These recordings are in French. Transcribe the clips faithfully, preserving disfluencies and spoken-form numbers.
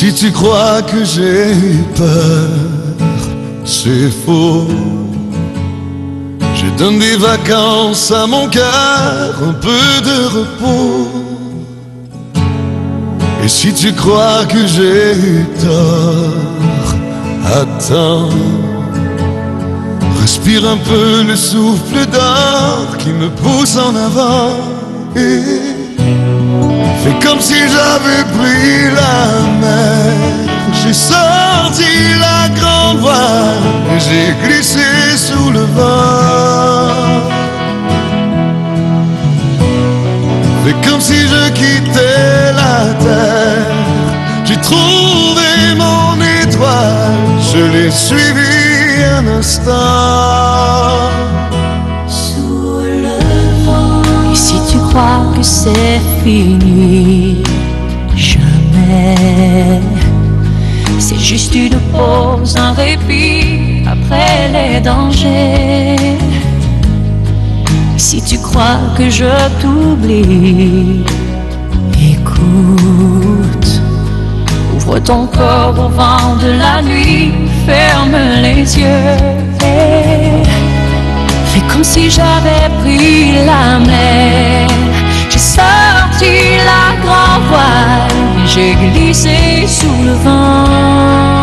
si tu crois que j'ai peur, c'est faux. Je donne des vacances à mon cœur, un peu de repos. Et si tu crois que j'ai tort, attends. Respire un peu le souffle d'or qui me pousse en avant. Et fais comme si j'avais pris la mer. J'ai sorti la grande voile et j'ai glissé sous le vent. Fais comme si je quittais la terre. J'ai trouvé mon étoile, je l'ai suivi un instant. Sous le vent. Et si tu crois que c'est fini, jamais. C'est juste une pause, un répit après les dangers. Si tu crois que je t'oublie, écoute. Ouvre ton corps au vent de la nuit, ferme les yeux et fais comme si j'avais pris la mer. J'ai sorti la grande voile et j'ai glissé sous le vent.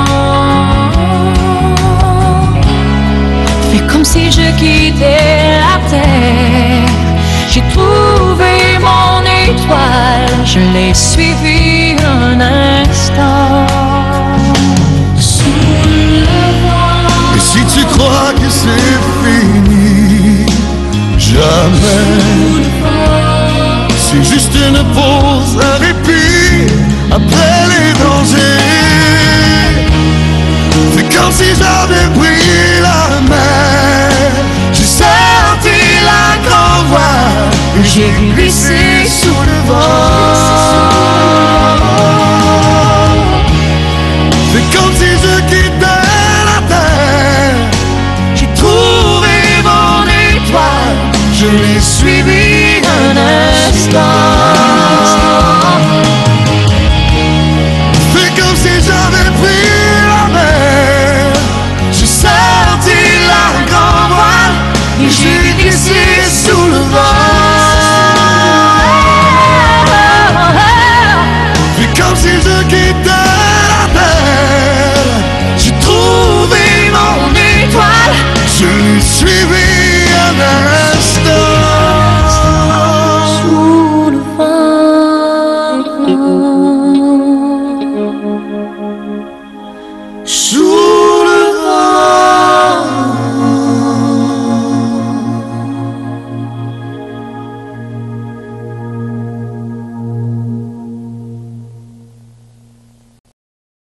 Fais comme si je quittais la terre. J'ai trouvé mon étoile, je l'ai suivi un instant. Sous le vent. Et si tu crois que c'est fini, jamais. C'est juste une pause, un répit après les dangers. C'est comme si j'avais pris la mer. J'ai sorti la grande voile et j'ai glissé sous le vent. C'est comme si je quittais la terre. J'ai trouvé mon étoile, je l'ai suivi un instant. C'est comme si j'avais pris la mer. J'ai sorti la grande voile et j'ai glissé sous le vent. C'est comme si je quittais la terre. J'ai trouvé mon étoile, je l'ai suivi un instant. Sous le vent. Sous